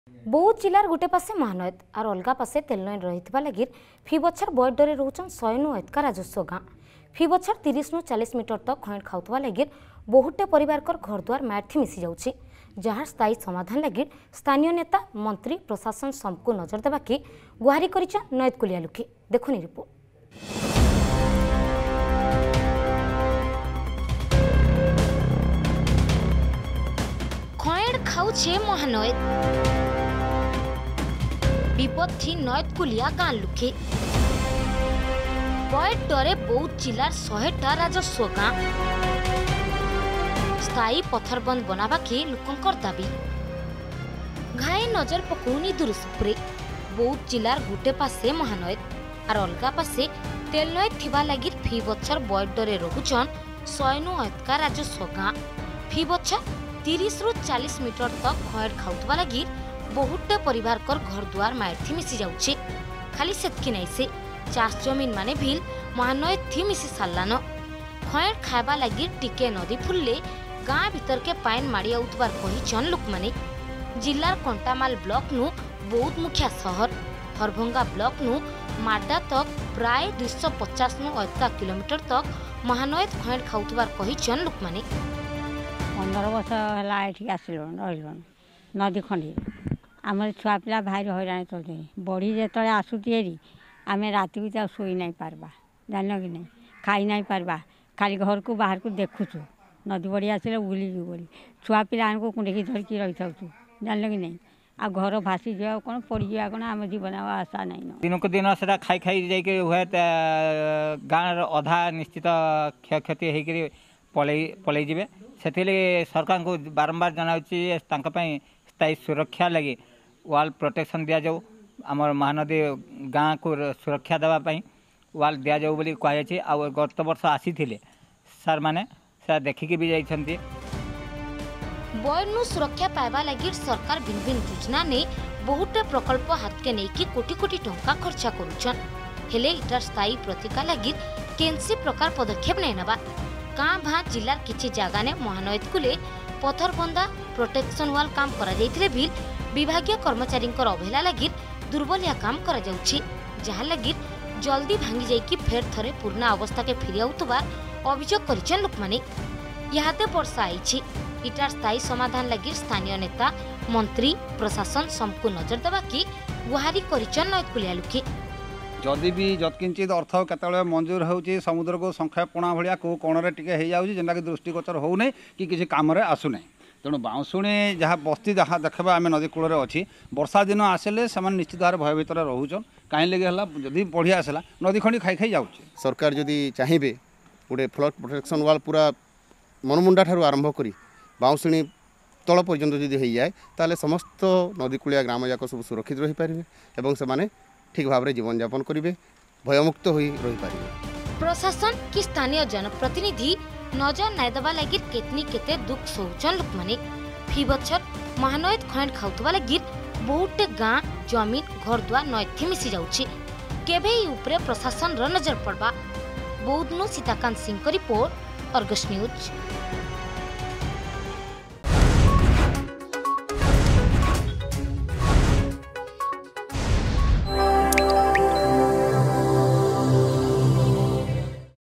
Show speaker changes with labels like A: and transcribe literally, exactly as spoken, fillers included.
A: बौद्ध जिलार गोटे पासे महानयद और अलगा पासे तेलनयन रही लगी फी बछर बयडरे रोचन शयनु ऐतका राजस्व गाँ फी बछर तीस नु चालीस मीटर तक खैंड खाऊा लगी बहुटे परिवारकर घरद्वार मैट मिसी जाऊँगी जार स्थायी समाधान लगी स्थानीय नेता मंत्री प्रशासन सबको नजर देवाकि गुहारी कर नयद कुलिया लुखी देखुनी रिपोर्ट। खैंड खाऊे महानयद विपत्ति नयद कुलिया गाँ लुखे बयडरे बौद्ध जिलार शहेटा राजस्व गाँ स्थायी पत्थरबंद बनावाकि लोकंकर दाबी घाए नजर पकौनी दुरुसपुरे बौद्ध जिलार गोटे पासे महानयद और अलगा पासे तेलनयद थिबा लगी फी बछर बयडरे रोचन शयनु ऐतका राजस्व गाँ फी बछर तीस रु चालीस मीटर तक खैंड खाऊा लगी बहुटे परिवार कर घर द्वार माटी मिसी जाऊँचे खाली सेतकी नहीं से चाष जमीन माने भी महानयद थी मिसी सारलान खैंड खाइबा लगी टिके नदी फुलले गाँ भीतर के पाइन माड़ी आउतबार कहिछन लोक माने जिलार कंटामाल ब्लॉक नु बौद्ध मुखिया शहर हरभंगा ब्लॉक नु माडा तक प्राय दो सौ पचास नु ऐतका किलोमीटर तक महानयद खैंड खाउतबार कहिछन लोक माने
B: पंद्रह वर्ष है ये आसलन रही नदी खंडी आम छुआ पिला भाई हईराण चलते बढ़ी जो आसूरी आम रात को शोई नहीं पार्बा जान कि नहीं खाई नहीं पार्बा खाली घर को बाहर को देखुचु नदी बढ़ी आसे बुली बोली छुआ पिला को कुंडेकी धरिकी रही था जान कि नहीं आ घर भासी जा कौन पड़ जा कौन आम जीवन आशा नहीं दिन
C: को दिन से खाई खाई जाए हुए गाँव अधा निश्चित क्षयक्षति होकर पलि पलि जाए से सरकार को बारंबार जनावि स्थायी सुरक्षा लगे वाल प्रोटेक्शन दि जाऊ आम महानदी गाँ को सुरक्षा देवाई वाल दि जाऊ बोली कहुई आ गत वर्ष आसी सार माने सार देखिकी भी जाइछन्ती
A: बयनु सुरक्षा पाइबा लगी सरकार भिन्न भिन्न योजना ने बहुटे प्रकल्प हाथ के नहीं कोटी कोटी टंका खर्चा करुछन हेले इटार स्थायी प्रतिका लगी केनसी प्रकार पदक्षेप नहीं नबा गाँ भाँ जिलार किछि जागा ने महानयद कुले पत्थर बंदा प्रोटेक्शन वाल काम करा जाइथिले भी विभागीय कर्मचारी अवहेला लगी दुर्बलिया काम करा जाउछि जहा लगी जल्दी भांगी जाइकी फेर थरे पूर्ण अवस्था के फेरी आउतबार अभियोग करिछन लोक माने याते वर्षा आइछि इटार स्थायी समाधान लगी स्थानीय नेता मंत्री प्रशासन सबको नजर देवाकि गुहारी करिछन नयद कुलिया लुखी
D: जदि भी जत्किंचित अर्थ केतले मंजूर होउछि समुद्र को संख्यापणा भलिया को कोणरे टिके हे जाउछि जेंटा कि दृष्टिगोचर हो नै कि किछि काम रे आसु नै तेणु बाउंशुणी जहाँ बस्ती जहाँ देखा आम नदी कूल अच्छी वर्षा दिन आसले से निश्चित भाव भय भितर रोचन कहीं लगे है जदि बढ़िया आसला नदी खंडी खाई खाई जाऊँ
E: सरकार जदि चाहिए गोटे फ्लड प्रोटेक्शन वाल पूरा मनमुंडा ठार आरंभ कर बाउंशुणी तल पर्यंत जदि हो जाए ताले समस्त नदीकूलिया ग्राम जाक सब सुरक्षित रही पारे और से ठीक भाव में जीवन यापन करेंगे भयमुक्त हो रही पारे।
A: प्रशासन कि स्थानीय जनप्रतिनिधि नजर नाई देवा लगी केतनी केते दुख सोचन लोक माने फी बछर महानयद खैंड खाउतबा लगी बहुटे गाँ जमीन घर द्वार नयथि मिसी जाउछि केबे उपरे प्रशासन र नजर पड़बा बौद्ध नु Sitakant Singh report Argus news.